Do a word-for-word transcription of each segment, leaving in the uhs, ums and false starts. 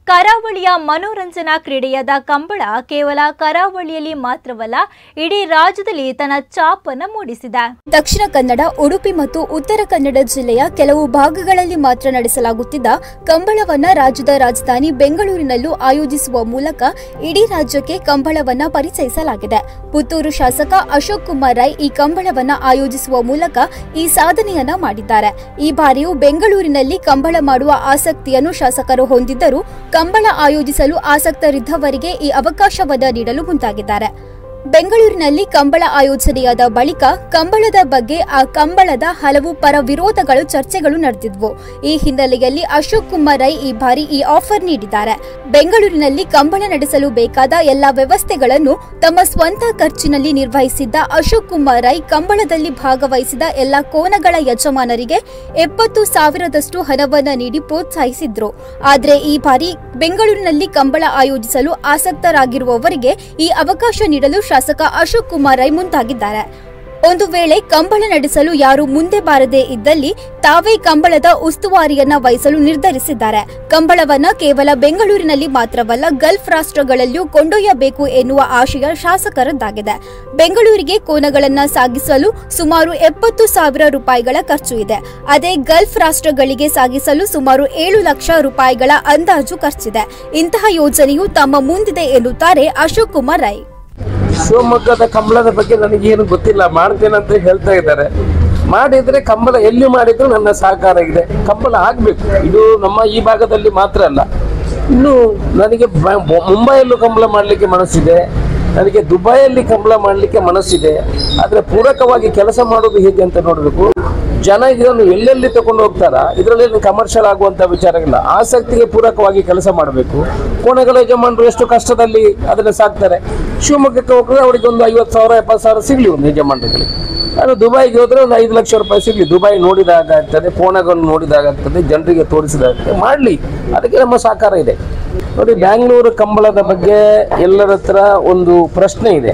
ಕರಾವಳಿಯ ಮನೋರಂಜನಾ ಕ್ರೀಡೆಯಾದ ಕಂಬಳ ಕೇವಲ ಕರಾವಳಿಯಲ್ಲಿ ಮಾತ್ರವಲ್ಲ ಇಡೀ ರಾಜ್ಯದಲ್ಲಿ ತನ್ನ ಛಾಪನ್ನು ಮೂಡಿಸಿದೆ. ದಕ್ಷಿಣ ಕನ್ನಡ, ಉಡುಪಿ ಮತ್ತು ಉತ್ತರ ಕನ್ನಡ ಜಿಲ್ಲೆಯ ಕೆಲವು ಭಾಗಗಳಲ್ಲಿ ಮಾತ್ರ ನಡೆಸಲಾಗುತ್ತಿದ್ದ ಕಂಬಳವನ್ನ ರಾಜ್ಯದ ರಾಜಧಾನಿ ಬೆಂಗಳೂರಿನಲ್ಲೂ ಆಯೋಜಿಸುವ ಮೂಲಕ ಇಡೀ ರಾಜ್ಯಕ್ಕೆ ಕಂಬಳವನ್ನ ಪರಿಚಯಿಸಲಾಗಿದೆ. ಪುತ್ತೂರು ಶಾಸಕ ಅಶೋಕ್ ಕುಮಾರ್ ರೈ ಈ ಕಂಬಳವನ್ನ ಆಯೋಜಿಸುವ ಮೂಲಕ ಈ ಸಾಧನೆಯನ್ನ ಮಾಡಿದ್ದಾರೆ. ಈ ಬಾರಿಯೂ ಬೆಂಗಳೂರಿನಲ್ಲಿ ಕಂಬಳ ಮಾಡುವ ಆಸಕ್ತಿಯನ್ನು ಶಾಸಕರು ಹೊಂದಿದ್ದರು. ಕಂಬಳ ಆಯೋಜಿಸಲು ಆಸಕ್ತರಿದ್ದವರಿಗೆ ಈ ಅವಕಾಶವನ್ನು ನೀಡಲು ಮುಂದಾಗಿದ್ದಾರೆ. ಬೆಂಗಳೂರಿನಲ್ಲಿ ಕಂಬಳ ಆಯೋಜನೆಯಾದ ಬಳಿಕ ಕಂಬಳದ ಬಗ್ಗೆ ಆ ಕಂಬಳದ ಹಲವು ಪರ ವಿರೋಧಗಳು ಚರ್ಚೆಗಳು ನಡೆದಿದ್ವು. ಈ ಹಿನ್ನೆಲೆಯಲ್ಲಿ ಅಶೋಕ್ ಕುಮಾರ್ ರೈ ಈ ಬಾರಿ ಈ ಆಫರ್ ನೀಡಿದ್ದಾರೆ. ಬೆಂಗಳೂರಿನಲ್ಲಿ ಕಂಬಳ ನಡೆಸಲು ಬೇಕಾದ ಎಲ್ಲಾ ವ್ಯವಸ್ಥೆಗಳನ್ನು ತಮ್ಮ ಸ್ವಂತ ಖರ್ಚಿನಲ್ಲಿ ನಿರ್ವಹಿಸಿದ್ದ ಅಶೋಕ್ ಕುಮಾರ್ ರೈ ಕಂಬಳದಲ್ಲಿ ಭಾಗವಹಿಸಿದ ಎಲ್ಲಾ ಕೋನಗಳ ಯಜಮಾನರಿಗೆ ಎಪ್ಪತ್ತು ಸಾವಿರದಷ್ಟು ಹಣವನ್ನು ನೀಡಿ ಪ್ರೋತ್ಸಾಹಿಸಿದ್ರು. ಆದರೆ ಈ ಬಾರಿ ಬೆಂಗಳೂರಿನಲ್ಲಿ ಕಂಬಳ ಆಯೋಜಿಸಲು ಆಸಕ್ತರಾಗಿರುವವರಿಗೆ ಈ ಅವಕಾಶ ನೀಡಲು ಶಾಸಕ ಅಶೋಕ್ ಕುಮಾರ್ ರೈ ಮುಂದಾಗಿದ್ದಾರೆ. ಒಂದು ವೇಳೆ ಕಂಬಳ ನಡೆಸಲು ಯಾರು ಮುಂದೆ ಬಾರದೇ ಇದ್ದಲ್ಲಿ ತಾವೇ ಕಂಬಳದ ಉಸ್ತುವಾರಿಯನ್ನ ವಹಿಸಲು ನಿರ್ಧರಿಸಿದ್ದಾರೆ. ಕಂಬಳವನ್ನ ಕೇವಲ ಬೆಂಗಳೂರಿನಲ್ಲಿ ಮಾತ್ರವಲ್ಲ ಗಲ್ಫ್ ರಾಷ್ಟ್ರಗಳಲ್ಲಿಯೂ ಕೊಂಡೊಯ್ಯಬೇಕು ಎನ್ನುವ ಆಶಯ ಶಾಸಕರದ್ದಾಗಿದೆ. ಬೆಂಗಳೂರಿಗೆ ಕೋನಗಳನ್ನ ಸಾಗಿಸಲು ಸುಮಾರು ಎಪ್ಪತ್ತು ಸಾವಿರ ರೂಪಾಯಿಗಳ ಖರ್ಚು ಇದೆ. ಅದೇ ಗಲ್ಫ್ ರಾಷ್ಟ್ರಗಳಿಗೆ ಸಾಗಿಸಲು ಸುಮಾರು ಏಳು ಲಕ್ಷ ರೂಪಾಯಿಗಳ ಅಂದಾಜು ಖರ್ಚಿದೆ. ಇಂತಹ ಯೋಜನೆಯು ತಮ್ಮ ಮುಂದಿದೆ ಎನ್ನುತ್ತಾರೆ ಅಶೋಕ್ ಕುಮಾರ್ ರೈ. ಶಿವಮೊಗ್ಗದ ಕಂಬಳದ ಬಗ್ಗೆ ನನಗೇನು ಗೊತ್ತಿಲ್ಲ, ಮಾಡ್ತೇನೆ ಅಂತ ಹೇಳ್ತಾ ಇದ್ದಾರೆ. ಮಾಡಿದ್ರೆ ಕಂಬಳ ಎಲ್ಲಿ ಮಾಡಿದ್ರು ನನ್ನ ಸಹಕಾರ ಇದೆ. ಕಂಬಳ ಆಗ್ಬೇಕು. ಇದು ನಮ್ಮ ಈ ಭಾಗದಲ್ಲಿ ಮಾತ್ರ ಅಲ್ಲ, ಇನ್ನು ನನಗೆ ಮುಂಬೈಯಲ್ಲೂ ಕಂಬಳ ಮಾಡಲಿಕ್ಕೆ ಮನಸ್ಸಿದೆ, ನನಗೆ ದುಬೈಯಲ್ಲಿ ಕಂಬಳ ಮಾಡಲಿಕ್ಕೆ ಮನಸ್ಸಿದೆ. ಆದರೆ ಪೂರಕವಾಗಿ ಕೆಲಸ ಮಾಡೋದು ಹೇಗೆ ಅಂತ ನೋಡಬೇಕು. ಜನ ಇದನ್ನು ಎಲ್ಲೆಲ್ಲಿ ತಗೊಂಡು ಹೋಗ್ತಾರ, ಇದರಲ್ಲಿ ಕಮರ್ಷಿಯಲ್ ಆಗುವಂತ ವಿಚಾರಗಳಿಲ್ಲ. ಆಸಕ್ತಿಗೆ ಪೂರಕವಾಗಿ ಕೆಲಸ ಮಾಡಬೇಕು. ಕೋಣಗಳ ಯಜಮಾನರು ಎಷ್ಟು ಕಷ್ಟದಲ್ಲಿ ಅದನ್ನು ಸಾಕ್ತಾರೆ. ಶಿವಮೊಗ್ಗಕ್ಕೆ ಹೋದ್ರೆ ಅವರಿಗೆ ಒಂದು ಐವತ್ತು ಸಾವಿರ ಎಪ್ಪತ್ತು ಸಾವಿರ ಸಿಗ್ಲಿ ಒಂದು ಯಜಮಾನರಿಗೆ. ಅದು ದುಬೈಗೆ ಹೋದ್ರೆ ಒಂದು ಐದು ಲಕ್ಷ ರೂಪಾಯಿ ಸಿಗ್ಲಿ. ದುಬೈ ನೋಡಿದಾಗ ಆಗ್ತದೆ, ಕೋಣಗಳನ್ನು ನೋಡಿದಾಗ ಆಗ್ತದೆ, ಜನರಿಗೆ ತೋರಿಸಿದಾಗ್ತದೆ. ಮಾಡಲಿ, ಅದಕ್ಕೆ ನಮ್ಮ ಸಹಕಾರ ಇದೆ. ನೋಡಿ, ಬ್ಯಾಂಗ್ಳೂರು ಕಂಬಳದ ಬಗ್ಗೆ ಎಲ್ಲರ ಹತ್ರ ಒಂದು ಪ್ರಶ್ನೆ ಇದೆ.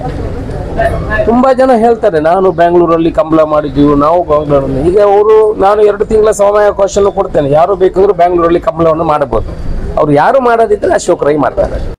ತುಂಬಾ ಜನ ಹೇಳ್ತಾರೆ, ನಾನು ಬ್ಯಾಂಗ್ಳೂರಲ್ಲಿ ಕಂಬಳ ಮಾಡಿದ್ದೀವಿ, ನಾವು ಬೆಂಗಳೂರಲ್ಲಿ. ಈಗ ಅವರು ನಾನು ಎರಡು ತಿಂಗಳ ಸಮಯಾವಕಾಶ ಕೊಡ್ತೇನೆ, ಯಾರು ಬೇಕಾದ್ರೂ ಬ್ಯಾಂಗ್ಳೂರಲ್ಲಿ ಕಂಬಳವನ್ನು ಮಾಡಬಹುದು. ಅವ್ರು ಯಾರು ಮಾಡೋದಿದ್ರೆ ಅಶೋಕ್ ರೈ ಮಾಡ್ತಾರೆ.